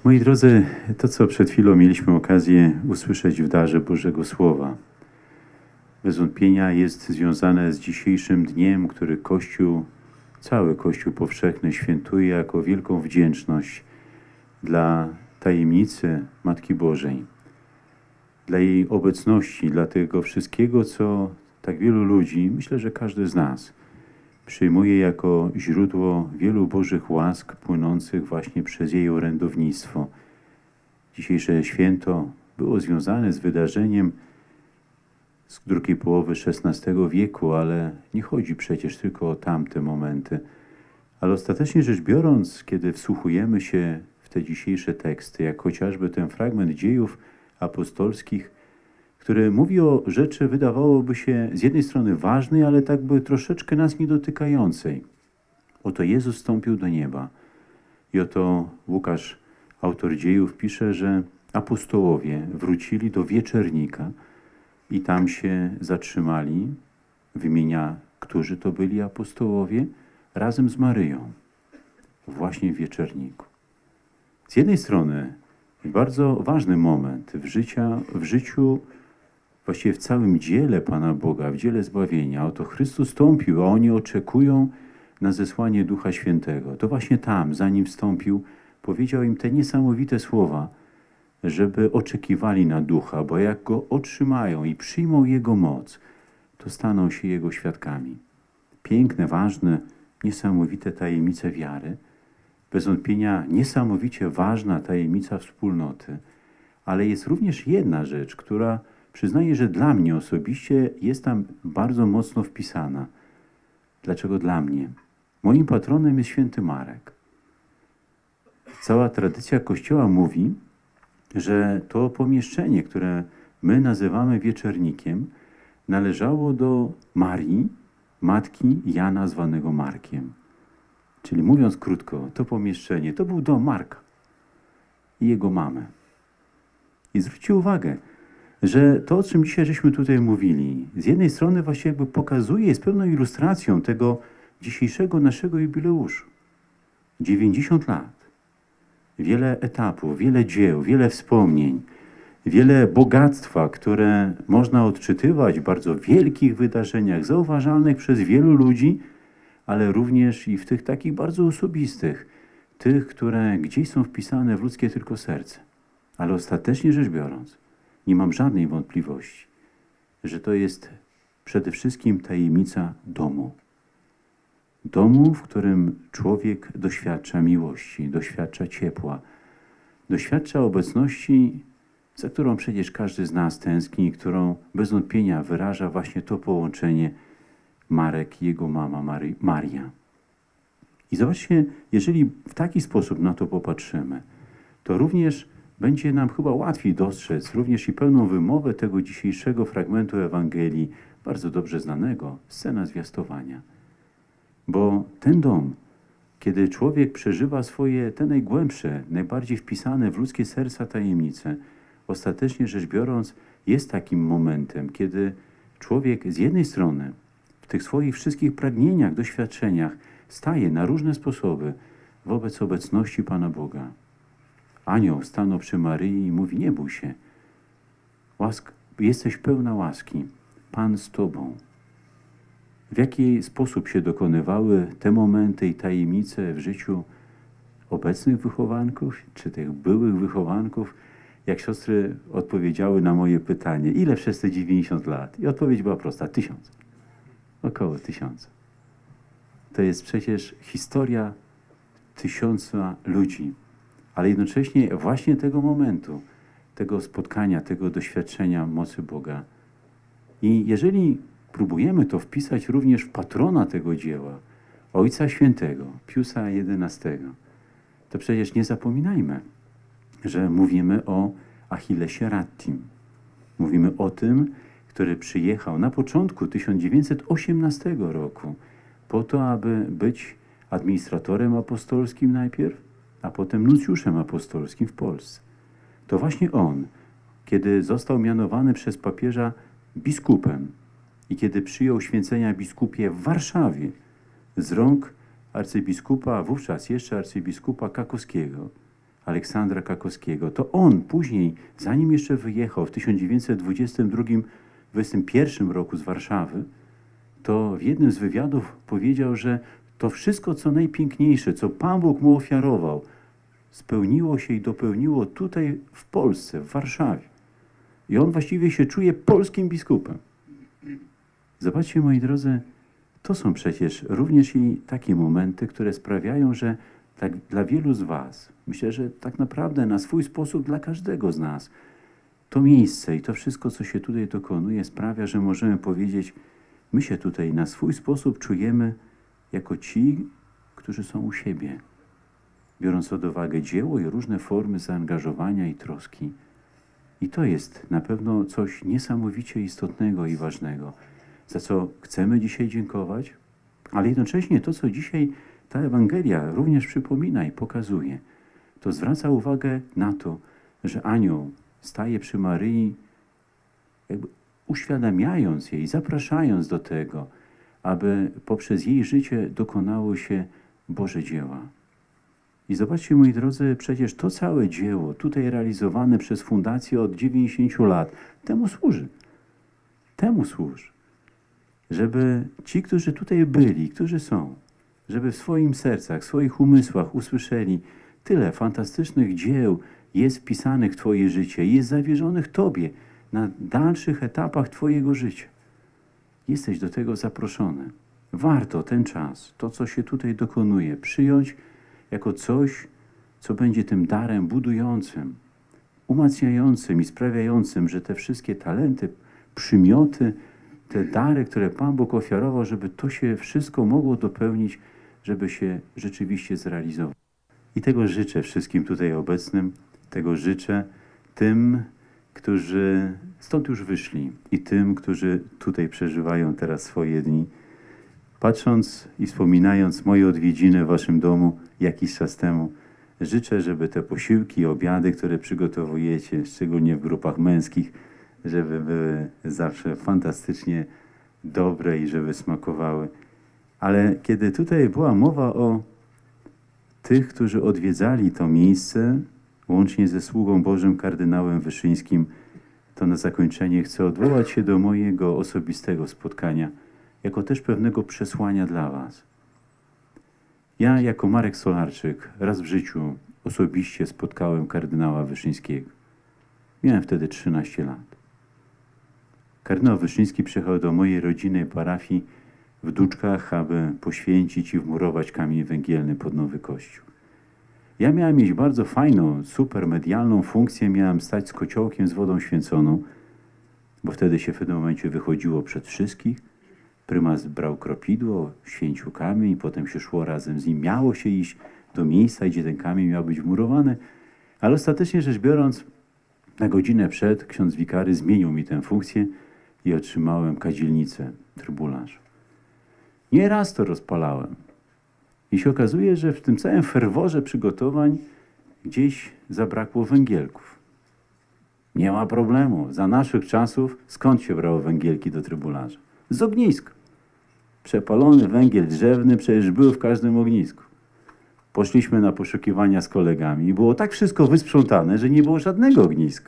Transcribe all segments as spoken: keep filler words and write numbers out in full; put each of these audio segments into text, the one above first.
Moi drodzy, to co przed chwilą mieliśmy okazję usłyszeć w darze Bożego Słowa, bez wątpienia jest związane z dzisiejszym dniem, który Kościół, cały Kościół powszechny świętuje jako wielką wdzięczność dla tajemnicy Matki Bożej, dla jej obecności, dla tego wszystkiego, co tak wielu ludzi, myślę, że każdy z nas, przyjmuje jako źródło wielu Bożych łask płynących właśnie przez jej orędownictwo. Dzisiejsze święto było związane z wydarzeniem z drugiej połowy szesnastego wieku, ale nie chodzi przecież tylko o tamte momenty. Ale ostatecznie rzecz biorąc, kiedy wsłuchujemy się w te dzisiejsze teksty, jak chociażby ten fragment dziejów apostolskich, który mówi o rzeczy, wydawałoby się z jednej strony ważnej, ale tak by troszeczkę nas nie dotykającej. Oto Jezus wstąpił do nieba. I oto Łukasz, autor dziejów, pisze, że apostołowie wrócili do wieczernika i tam się zatrzymali. Wymienia, którzy to byli apostołowie, razem z Maryją, właśnie w wieczerniku. Z jednej strony bardzo ważny moment w, życia, w życiu, właściwie w całym dziele Pana Boga, w dziele zbawienia. Oto Chrystus wstąpił, a oni oczekują na zesłanie Ducha Świętego. To właśnie tam, zanim wstąpił, powiedział im te niesamowite słowa, żeby oczekiwali na Ducha, bo jak Go otrzymają i przyjmą Jego moc, to staną się Jego świadkami. Piękne, ważne, niesamowite tajemnice wiary, bez wątpienia niesamowicie ważna tajemnica wspólnoty, ale jest również jedna rzecz, która przyznaję, że dla mnie osobiście jest tam bardzo mocno wpisana. Dlaczego dla mnie? Moim patronem jest święty Marek. Cała tradycja Kościoła mówi, że to pomieszczenie, które my nazywamy wieczernikiem, należało do Marii, matki Jana zwanego Markiem. Czyli mówiąc krótko, to pomieszczenie to był dom Marka i jego mamy. I zwróćcie uwagę, że to, o czym dzisiaj żeśmy tutaj mówili, z jednej strony właśnie jakby pokazuje, jest pewną ilustracją tego dzisiejszego naszego jubileuszu. dziewięćdziesiąt lat. Wiele etapów, wiele dzieł, wiele wspomnień, wiele bogactwa, które można odczytywać w bardzo wielkich wydarzeniach, zauważalnych przez wielu ludzi, ale również i w tych takich bardzo osobistych, tych, które gdzieś są wpisane w ludzkie tylko serce. Ale ostatecznie rzecz biorąc, nie mam żadnej wątpliwości, że to jest przede wszystkim tajemnica domu. Domu, w którym człowiek doświadcza miłości, doświadcza ciepła, doświadcza obecności, za którą przecież każdy z nas tęskni, którą bez wątpienia wyraża właśnie to połączenie Marek i jego mama Mary, Maria. I zobaczcie, jeżeli w taki sposób na to popatrzymy, to również będzie nam chyba łatwiej dostrzec również i pełną wymowę tego dzisiejszego fragmentu Ewangelii, bardzo dobrze znanego, scena zwiastowania. Bo ten dom, kiedy człowiek przeżywa swoje te najgłębsze, najbardziej wpisane w ludzkie serca tajemnice, ostatecznie rzecz biorąc jest takim momentem, kiedy człowiek z jednej strony w tych swoich wszystkich pragnieniach, doświadczeniach staje na różne sposoby wobec obecności Pana Boga. Anioł stanął przy Maryi i mówi, nie bój się, łask, jesteś pełna łaski, Pan z Tobą. W jaki sposób się dokonywały te momenty i tajemnice w życiu obecnych wychowanków, czy tych byłych wychowanków, jak siostry odpowiedziały na moje pytanie, ile przez te dziewięćdziesiąt lat? I odpowiedź była prosta, tysiąc. Około tysiąca. To jest przecież historia tysiąca ludzi, ale jednocześnie właśnie tego momentu, tego spotkania, tego doświadczenia mocy Boga. I jeżeli próbujemy to wpisać również w patrona tego dzieła, Ojca Świętego, Piusa jedenastego, to przecież nie zapominajmy, że mówimy o Achillesie Rattim. Mówimy o tym, który przyjechał na początku tysiąc dziewięćset osiemnastego roku po to, aby być administratorem apostolskim najpierw, a potem nuncjuszem apostolskim w Polsce. To właśnie on, kiedy został mianowany przez papieża biskupem i kiedy przyjął święcenia biskupie w Warszawie z rąk arcybiskupa, wówczas jeszcze arcybiskupa Kakowskiego, Aleksandra Kakowskiego. To on później, zanim jeszcze wyjechał w tysiąc dziewięćset dwudziestym drugim dwudziestym pierwszym roku z Warszawy, to w jednym z wywiadów powiedział, że to wszystko, co najpiękniejsze, co Pan Bóg mu ofiarował, spełniło się i dopełniło tutaj w Polsce, w Warszawie. I on właściwie się czuje polskim biskupem. Zobaczcie, moi drodzy, to są przecież również i takie momenty, które sprawiają, że tak dla wielu z was, myślę, że tak naprawdę na swój sposób dla każdego z nas, to miejsce i to wszystko, co się tutaj dokonuje, sprawia, że możemy powiedzieć, my się tutaj na swój sposób czujemy jako ci, którzy są u siebie, biorąc pod uwagę dzieło i różne formy zaangażowania i troski. I to jest na pewno coś niesamowicie istotnego i ważnego, za co chcemy dzisiaj dziękować, ale jednocześnie to, co dzisiaj ta Ewangelia również przypomina i pokazuje, to zwraca uwagę na to, że anioł staje przy Maryi, jakby uświadamiając jej, zapraszając do tego, aby poprzez jej życie dokonało się Boże dzieła. I zobaczcie, moi drodzy, przecież to całe dzieło tutaj realizowane przez Fundację od dziewięćdziesięciu lat, temu służy. Temu służy. Żeby ci, którzy tutaj byli, którzy są, żeby w swoim sercach, w swoich umysłach usłyszeli, tyle fantastycznych dzieł jest wpisanych w Twoje życie, jest zawierzonych Tobie na dalszych etapach Twojego życia. Jesteś do tego zaproszony. Warto ten czas, to co się tutaj dokonuje, przyjąć jako coś, co będzie tym darem budującym, umacniającym i sprawiającym, że te wszystkie talenty, przymioty, te dary, które Pan Bóg ofiarował, żeby to się wszystko mogło dopełnić, żeby się rzeczywiście zrealizowało. I tego życzę wszystkim tutaj obecnym, tego życzę tym, którzy stąd już wyszli i tym, którzy tutaj przeżywają teraz swoje dni. Patrząc i wspominając moje odwiedziny w waszym domu jakiś czas temu, życzę, żeby te posiłki, obiady, które przygotowujecie, szczególnie w grupach męskich, żeby były zawsze fantastycznie dobre i żeby smakowały. Ale kiedy tutaj była mowa o tych, którzy odwiedzali to miejsce, łącznie ze sługą Bożym kardynałem Wyszyńskim, to na zakończenie chcę odwołać się do mojego osobistego spotkania, jako też pewnego przesłania dla was. Ja jako Marek Solarczyk raz w życiu osobiście spotkałem kardynała Wyszyńskiego. Miałem wtedy trzynaście lat. Kardynał Wyszyński przyjechał do mojej rodzinnej parafii w Duczkach, aby poświęcić i wmurować kamień węgielny pod nowy kościół. Ja miałem mieć bardzo fajną, super medialną funkcję, miałem stać z kociołkiem z wodą święconą, bo wtedy się w pewnym momencie wychodziło przed wszystkich. Prymas brał kropidło, święcił kamień i potem się szło razem z nim. Miało się iść do miejsca, gdzie ten kamień miał być wmurowany, ale ostatecznie rzecz biorąc, na godzinę przed ksiądz wikary zmienił mi tę funkcję i otrzymałem kadzielnicę, trybularz. Nie raz to rozpalałem. I się okazuje, że w tym całym ferworze przygotowań gdzieś zabrakło węgielków. Nie ma problemu. Za naszych czasów skąd się brało węgielki do trybularza? Z ogniska. Przepalony węgiel drzewny przecież był w każdym ognisku. Poszliśmy na poszukiwania z kolegami i było tak wszystko wysprzątane, że nie było żadnego ogniska.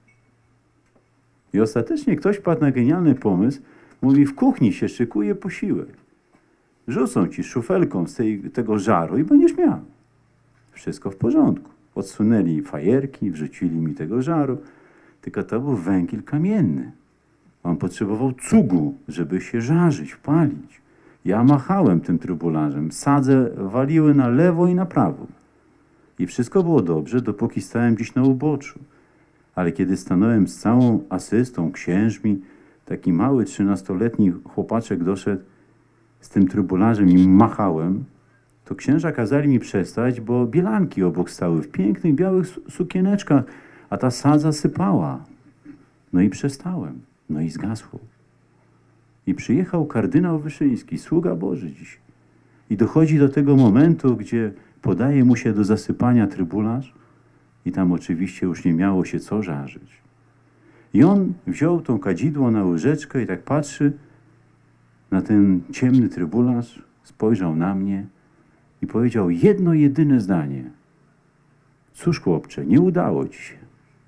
I ostatecznie ktoś padł na genialny pomysł, mówi, w kuchni się szykuje posiłek. Rzucą ci szufelką z tej, tego żaru i będziesz miał. Wszystko w porządku. Odsunęli fajerki, wrzucili mi tego żaru, tylko to był węgiel kamienny. On potrzebował cugu, żeby się żarzyć, palić. Ja machałem tym trybularzem, sadze waliły na lewo i na prawo. I wszystko było dobrze, dopóki stałem gdzieś na uboczu. Ale kiedy stanąłem z całą asystą, księżmi, taki mały trzynastoletni chłopaczek doszedł z tym trybularzem i machałem, to księża kazali mi przestać, bo bielanki obok stały w pięknych, białych sukieneczkach, a ta sadza sypała. No i przestałem. No i zgasło. I przyjechał kardynał Wyszyński, sługa Boży dziś. I dochodzi do tego momentu, gdzie podaje mu się do zasypania trybularz i tam oczywiście już nie miało się co żarzyć. I on wziął tą kadzidło na łyżeczkę i tak patrzy na ten ciemny trybularz, spojrzał na mnie i powiedział jedno jedyne zdanie. Cóż, chłopcze, nie udało ci się.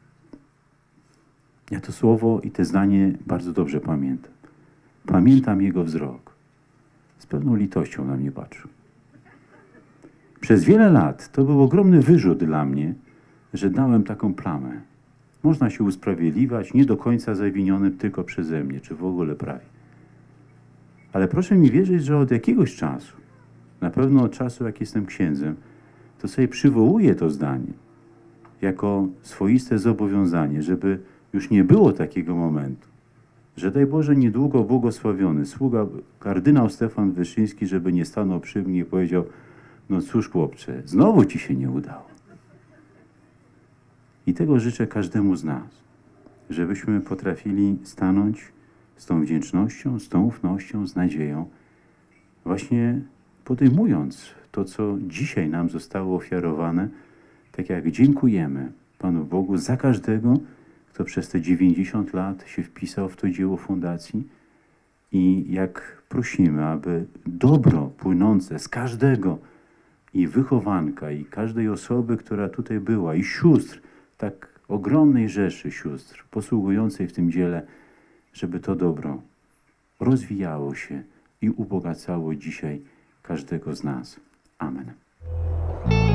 Ja to słowo i te zdanie bardzo dobrze pamiętam. Pamiętam jego wzrok. Z pewną litością na mnie patrzył. Przez wiele lat to był ogromny wyrzut dla mnie, że dałem taką plamę. Można się usprawiedliwiać, nie do końca zawinionym tylko przeze mnie, czy w ogóle prawie. Ale proszę mi wierzyć, że od jakiegoś czasu, na pewno od czasu, jak jestem księdzem, to sobie przywołuję to zdanie jako swoiste zobowiązanie, żeby już nie było takiego momentu, że daj Boże niedługo błogosławiony sługa kardynał Stefan Wyszyński, żeby nie stanął przy mnie i powiedział: no cóż, chłopcze, znowu ci się nie udało. I tego życzę każdemu z nas, żebyśmy potrafili stanąć z tą wdzięcznością, z tą ufnością, z nadzieją, właśnie podejmując to, co dzisiaj nam zostało ofiarowane, tak jak dziękujemy Panu Bogu za każdego, kto przez te dziewięćdziesiąt lat się wpisał w to dzieło fundacji, i jak prosimy, aby dobro płynące z każdego, i wychowanka, i każdej osoby, która tutaj była, i sióstr, tak ogromnej rzeszy sióstr posługującej w tym dziele, żeby to dobro rozwijało się i ubogacało dzisiaj każdego z nas. Amen.